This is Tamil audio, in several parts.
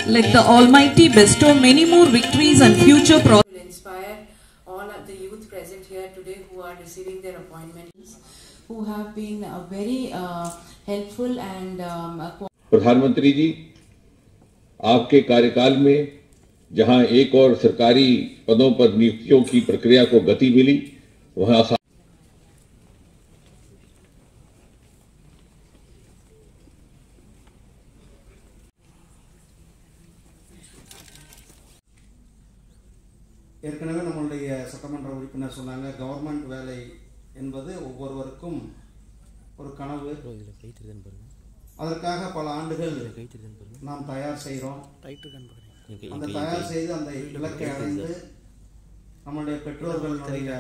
Let the Almighty bestow many more victories and future prosperity. Will inspire all of the youth present here today who are receiving their appointments, who have been very helpful and प्रधानमंत्री जी, आपके कार्यकाल में जहां एक और सरकारी पदों पर नियुक्तियों की प्रक्रिया को गति मिली, वहां ஏற்கனவே நம்மளுடைய சட்டமன்ற உறுப்பினர் சொன்னாங்க, கவர்மெண்ட் வேலை என்பது ஒவ்வொருவருக்கும் ஒரு கனவு. அதற்காக பல ஆண்டுகள் நாம் தயார் செய்கிறோம். அந்த தயார் செய்து அந்த இலக்கை அடைந்து நம்முடைய பெற்றோர்களுடைய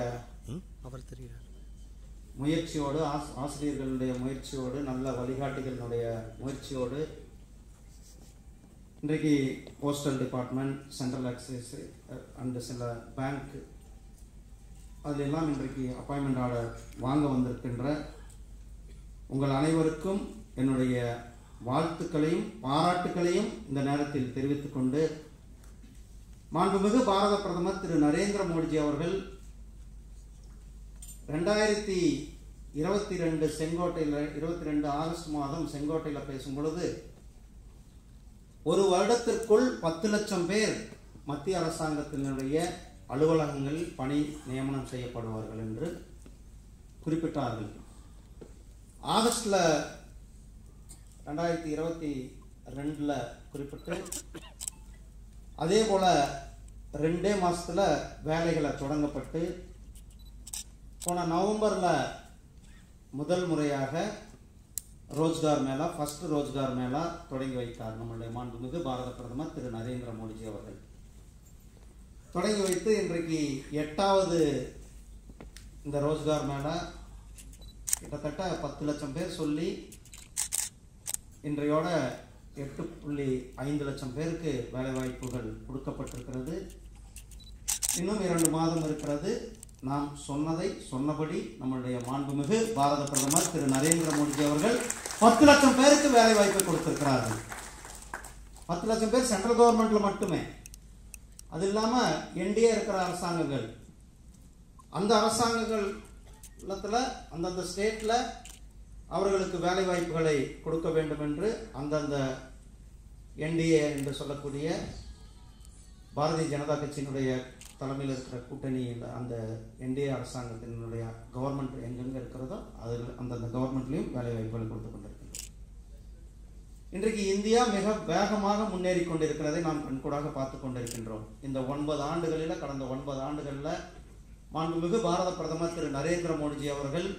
முயற்சியோடு, ஆசிரியர்களுடைய முயற்சியோடு, நல்ல வழிகாட்டிகளுடைய முயற்சியோடு இன்றைக்கு postal department, central excise and சில பேங்க் அதிலெல்லாம் இன்றைக்கு அப்பாயின்மெண்ட் ஆர்டர் வாங்க வந்திருக்கின்ற உங்கள் அனைவருக்கும் என்னுடைய வாழ்த்துக்களையும் பாராட்டுக்களையும் இந்த நேரத்தில் தெரிவித்துக் கொண்டு, மாண்புமிகு பாரத பிரதமர் திரு நரேந்திர மோடிஜி அவர்கள் 2022 செங்கோட்டையில் 22 ஆகஸ்ட் மாதம் செங்கோட்டையில் பேசும் பொழுது, ஒரு வருடத்திற்குள் 10 லட்சம் பேர் மத்திய அரசாங்கத்தினுடைய அலுவலகங்களில் பணி நியமனம் செய்யப்படுவார்கள் என்று குறிப்பிட்டார்கள். ஆகஸ்ட்ல 2022 குறிப்பிட்டு, அதே போல 2 மாசத்துல வேலைகளை தொடங்கப்பட்டு, போன நவம்பர்ல முதல் முறையாக ரோஜ்கார் மேளா, ஃபர்ஸ்ட் ரோஜ்கார் மேளா தொடங்கி வைத்தார் நம்முடைய மாண்புமிகு பாரத பிரதமர் திரு நரேந்திர மோடிஜி அவர்கள். தொடங்கி வைத்து இன்றைக்கு 8வது இந்த ரோஜ்கார் மேளா கிட்டத்தட்ட 10 லட்சம் பேர் சொல்லி இன்றையோட 8.5 லட்சம் பேருக்கு வேலை வாய்ப்புகள் கொடுக்கப்பட்டிருக்கிறது. இன்னும் 2 மாதம் இருக்கிறது. நாம் சொன்னதை சொன்னபடி நம்முடைய மாண்புமிகு பாரத பிரதமர் திரு நரேந்திர மோடிஜி அவர்கள் 10 லட்சம் பேருக்கு வேலை வாய்ப்பை கொடுத்திருக்கிறார்கள். 10 லட்சம் பேர் சென்ட்ரல் கவர்மெண்ட்ல மட்டுமே. அது இல்லாம என்டிஏ இருக்கிற அரசாங்கங்கள், அந்த அரசாங்கத்துல அந்தந்த ஸ்டேட்ல அவர்களுக்கு வேலை வாய்ப்புகளை கொடுக்க வேண்டும் என்று அந்தந்த என்டிஏ என்று சொல்லக்கூடிய பாரதிய ஜனதா கட்சியினுடைய தலைமையில் இருக்கிற கூட்டணியில் அந்த என்டிஏ அரசாங்கத்தினுடைய கவர்மெண்ட் எங்கெங்க இருக்கிறதோ அதில் அந்தந்த கவர்மெண்ட்லையும் வேலை வாய்ப்புகளை கொடுத்து கொண்டிருக்கின்றோம். இன்றைக்கு இந்தியா மிக வேகமாக முன்னேறி கொண்டிருக்கிறதை நாம் கண்கூடாக பார்த்து கொண்டிருக்கின்றோம். இந்த 9 ஆண்டுகளில், கடந்த 9 ஆண்டுகளில் மாண்புமிகு பாரத பிரதமர் திரு நரேந்திர மோடிஜி அவர்கள்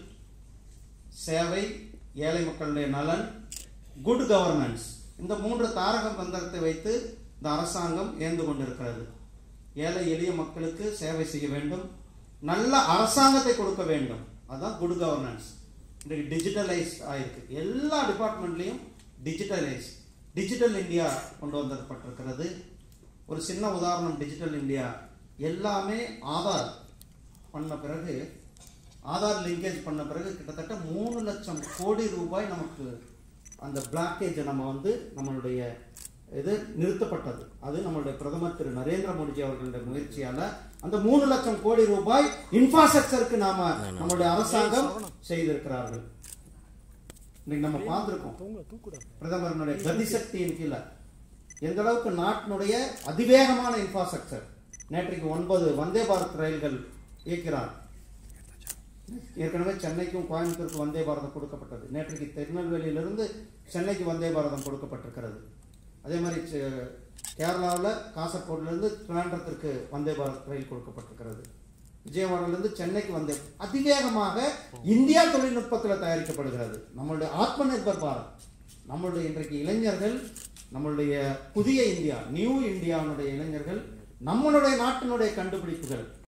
சேவை, ஏழை மக்களுடைய நலன், குட் கவர்னன்ஸ், இந்த 3 தாரக மந்திரத்தை வைத்து இந்த அரசாங்கம் இயந்து கொண்டிருக்கிறது. ஏழை எளிய மக்களுக்கு சேவை செய்ய வேண்டும், நல்ல அரசாங்கத்தை கொடுக்க வேண்டும். அதுதான் குட் கவர்னன்ஸ். இன்றைக்கு டிஜிட்டலைஸ் ஆயிருக்கு. எல்லா டிபார்ட்மெண்ட்லையும் டிஜிட்டல் இந்தியா கொண்டு வந்திருக்கிறது. ஒரு சின்ன உதாரணம், டிஜிட்டல் இந்தியா எல்லாமே ஆதார் பண்ண பிறகு, ஆதார் லிங்கேஜ் பண்ண பிறகு கிட்டத்தட்ட 3 லட்சம் கோடி ரூபாய் நமக்கு அந்த பிளாக்கேஜை நம்மளுடைய இது நிறுத்தப்பட்டது. அது நம்மளுடைய பிரதமர் திரு நரேந்திர மோடிஜி அவர்களுடைய முயற்சியால அந்த 3 லட்சம் கோடி ரூபாய் இன்ஃப்ராஸ்ட்ரக்சருக்கு நம்மளுடைய அரசாங்கம் செய்திருக்கிறார்கள். இன்னைக்கு நம்ம பார்த்திருக்கோம் பிரதமருடைய கதிசக்தியின் கீழே எந்த அளவுக்கு நாட்டினுடைய அதிவேகமான இன்ஃப்ராஸ்ட்ரக்சர். நேற்றைக்கு 9 வந்தே பாரத் ரயில்கள் இயக்கிறார். ஏற்கனவே சென்னைக்கும் கோயம்புத்தூருக்கு வந்தே பாரதம் கொடுக்கப்பட்டது. நேற்றைக்கு திருநெல்வேலியிலிருந்து சென்னைக்கு வந்தே பாரதம் கொடுக்கப்பட்டிருக்கிறது. அதே மாதிரி கேரளாவில் காசர்கோடிலிருந்து திருவனந்தபுரத்திற்கு வந்தே பாரத் ரயில் கொடுக்கப்பட்டிருக்கிறது. விஜயவாடாவிலிருந்து சென்னைக்கு வந்தே அதிவேகமாக இந்தியா தொழில்நுட்பத்தில் தயாரிக்கப்படுகிறது. நம்மளுடைய ஆத்ம நிர்பர் பாரத், நம்மளுடைய இன்றைக்கு இளைஞர்கள், நம்மளுடைய புதிய இந்தியா, நியூ இந்தியாவுடைய இளைஞர்கள் நம்மளுடைய நாட்டினுடைய கண்டுபிடிப்புகள்